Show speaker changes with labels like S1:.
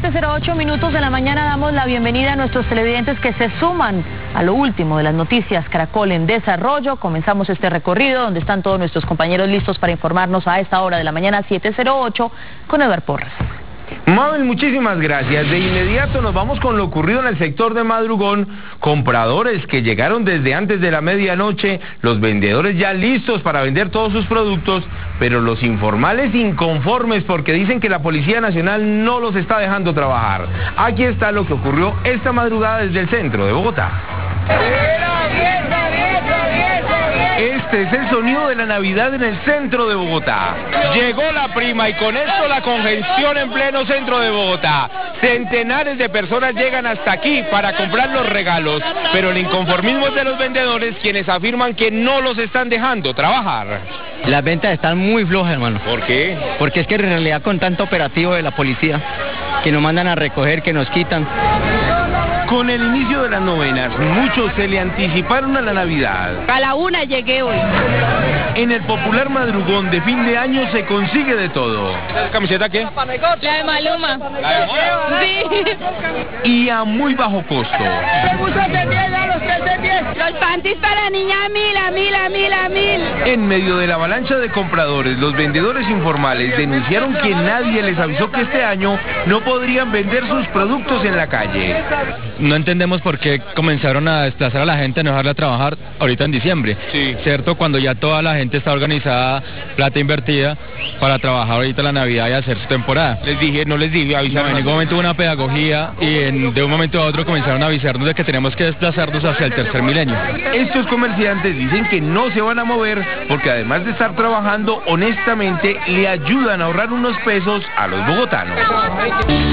S1: 7:08 minutos de la mañana damos la bienvenida a nuestros televidentes que se suman a lo último de las noticias Caracol en desarrollo. Comenzamos este recorrido donde están todos nuestros compañeros listos para informarnos a esta hora de la mañana 7:08 con Eduardo Porras.
S2: Mabel, muchísimas gracias. De inmediato nos vamos con lo ocurrido en el sector de Madrugón. Compradores que llegaron desde antes de la medianoche, los vendedores ya listos para vender todos sus productos, pero los informales inconformes porque dicen que la Policía Nacional no los está dejando trabajar. Aquí está lo que ocurrió esta madrugada desde el centro de Bogotá. Este es el sonido de la Navidad en el centro de Bogotá. Llegó la prima y con esto la congestión en pleno centro de Bogotá. Centenares de personas llegan hasta aquí para comprar los regalos, pero el inconformismo es de los vendedores, quienes afirman que no los están dejando trabajar.
S3: Las ventas están muy flojas, hermano.
S2: ¿Por qué?
S3: Porque es que en realidad con tanto operativo de la policía, que nos mandan a recoger, que nos quitan.
S2: Con el inicio de las novenas, muchos se le anticiparon a la Navidad.
S4: A la 1 llegué hoy.
S2: En el popular madrugón de fin de año se consigue de todo. ¿Camiseta qué?
S4: La de Maluma.
S2: ¿La de Moda?
S4: Sí.
S2: Y a muy bajo costo.
S4: Los panties para niña a mil.
S2: En medio de la avalancha de compradores, los vendedores informales denunciaron que nadie les avisó que este año no podrían vender sus productos en la calle.
S5: No entendemos por qué comenzaron a desplazar a la gente, a no dejarla trabajar ahorita en diciembre.
S2: Sí.
S5: ¿Cierto? Cuando ya toda la gente está organizada, plata invertida, para trabajar ahorita la Navidad y hacer su temporada.
S2: No les dije, avisaron.
S5: En ningún momento hubo una pedagogía y de un momento a otro comenzaron a avisarnos de que tenemos que desplazarnos hacia el tercer milenio.
S2: Estos comerciantes dicen que no se van a mover porque además de estar trabajando honestamente, le ayudan a ahorrar unos pesos a los bogotanos.